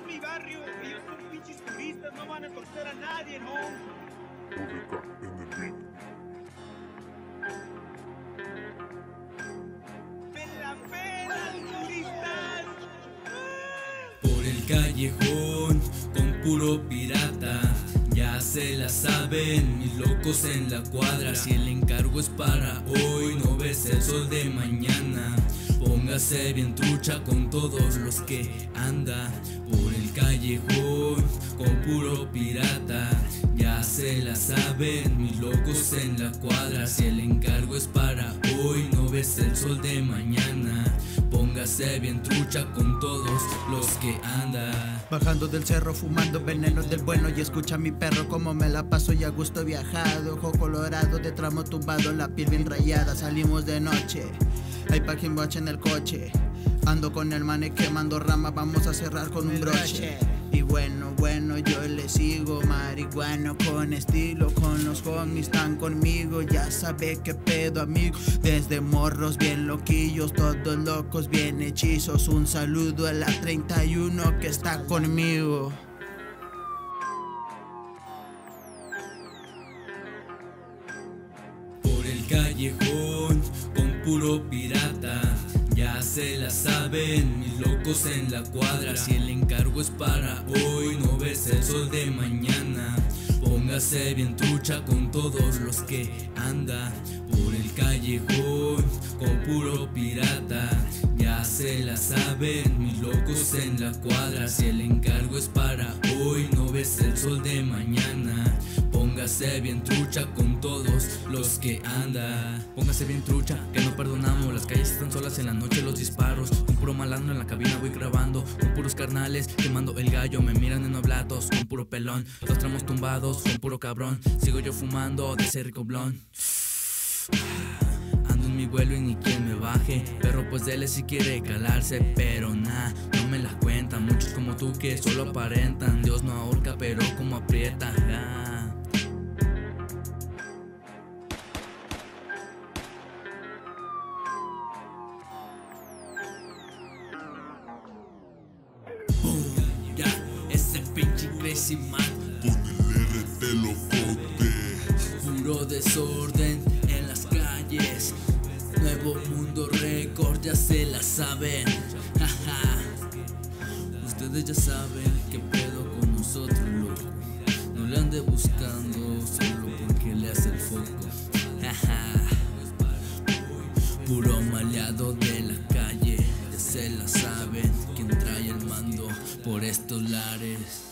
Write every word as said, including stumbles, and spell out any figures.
mi barrio, ellos son pinches turistas, no van a torcer a nadie, ¿no? Odeca en el beat. ¡Pela, pela, turistas! Por el callejón, con puro pirata, ya se la saben, mis locos en la cuadra. Si el encargo es para hoy, no ves el sol de mañana. Póngase bien trucha con todos los que anda por el callejón, con puro pirata. Ya se la saben, mis locos en la cuadra. Si el encargo es para hoy, no ves el sol de mañana. Póngase bien trucha con todos los que anda. Bajando del cerro, fumando veneno del bueno. Y escucha a mi perro como me la paso y a gusto viajado. Ojo colorado, de tramo tumbado, la piel bien rayada. Salimos de noche, hay packing watch en el coche. Ando con el mane quemando rama, vamos a cerrar con un broche. Y bueno, bueno, yo le sigo, marihuano con estilo. Con los homies están conmigo, ya sabe qué pedo, amigo. Desde morros bien loquillos, todos locos bien hechizos. Un saludo a la treinta y uno que está conmigo. Por el callejón, con puro pirata, ya se la saben, mis locos en la cuadra. Si el encargo es para hoy, no ves el sol de mañana. Póngase bien trucha con todos los que anda por el callejón, con puro pirata. Ya se la saben, mis locos en la cuadra. Si el encargo es para hoy, no ves el sol de mañana. Póngase bien trucha con todos los que anda. Póngase bien trucha, que no perdonamos. Las calles están solas en la noche, los disparos. Un puro malandro en la cabina voy grabando, con puros carnales quemando el gallo. Me miran en oblatos, con puro pelón. Los tramos tumbados, con puro cabrón. Sigo yo fumando de ese rico blon. Ando en mi vuelo y ni quien me baje. Perro pues dele si quiere calarse, pero nah, no me las cuentan. Muchos como tú que solo aparentan. Dios no ahorca pero como aprieta. ah. Ya, ese pinche crazy man Con el R te lo bote. puro desorden en las calles. Nuevo mundo récord, ya se la saben. Jaja. Ustedes ya saben qué pedo con nosotros, loco. No le ande buscando solo porque le hace el foco. Jaja. Puro maleado de la calle, ya se la saben. Quien trae el mando por estos lares.